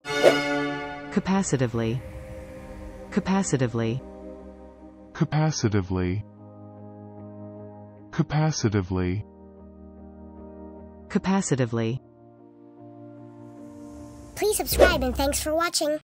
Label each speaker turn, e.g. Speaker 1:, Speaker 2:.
Speaker 1: Capacitively. Capacitively.
Speaker 2: Capacitively. Capacitively.
Speaker 1: Capacitively.
Speaker 3: Please subscribe and thanks for watching.